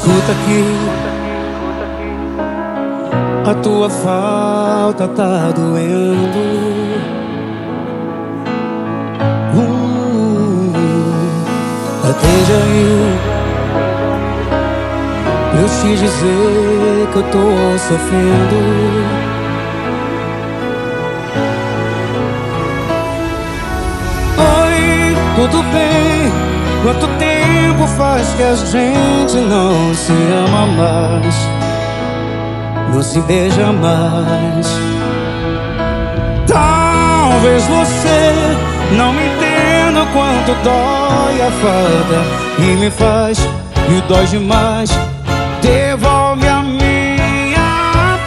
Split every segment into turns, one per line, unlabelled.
Escuta aqui, a tua falta tá doendo. Atende aí pra eu te dizer que eu tô sofrendo. Oi, tudo bem? Quanto tempo faz que a gente não se ama mais, não se beija mais? Talvez você não me entenda o quanto dói a falta e me faz, e dói demais. Devolve a minha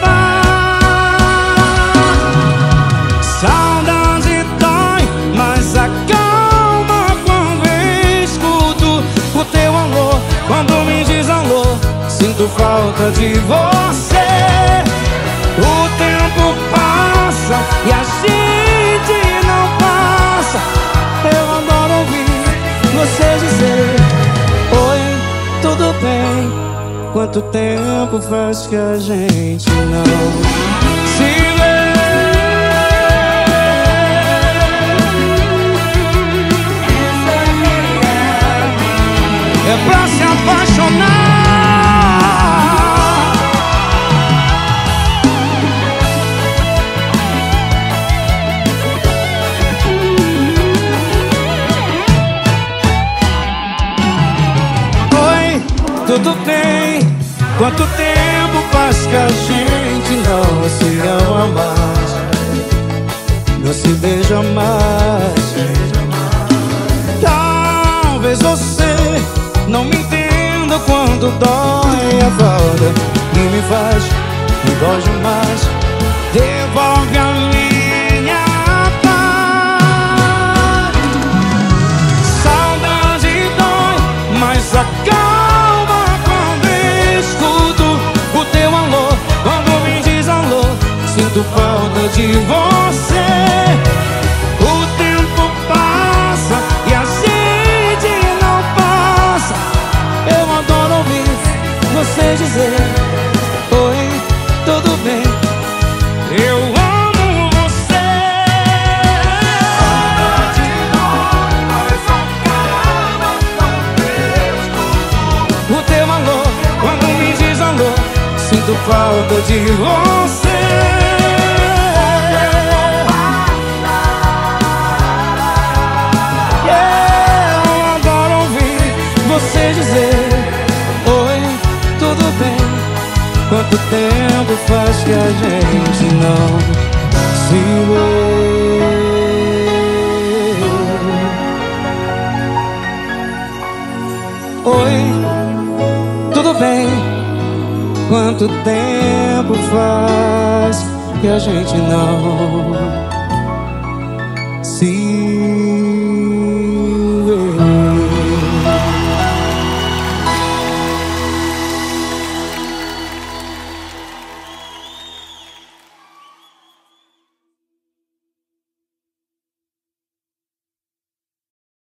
paz. Saudade dói, mas acalma quando escuto o teu alô. Quando me diz alô, sinto falta de você. O tempo passa e a gente não passa. Eu adoro ouvir você dizer: oi, tudo bem? Quanto tempo faz que a gente não se vê? É pra se apaixonar. Oi, tudo bem? Quanto tempo faz que a gente não se ama mais, não se beija mais? Talvez você não me entenda quando dói a falta e me faz, me dói demais. Devolve a minha paz. Saudade dói, mas acalma quando escuto o teu alô. Quando me diz alô, sinto falta de você. O tempo passa e a gente não passa. Eu adoro ouvir você dizer: oi, tudo bem? Eu amo você. Saudade dói, mas acalma quando escuto o teu alô. Quando me diz alô, sinto falta de você. Eu adoro ouvir você dizer: oi, tudo bem? Quanto tempo faz que a gente não se vê? Oi, tudo bem? Quanto tempo faz que a gente não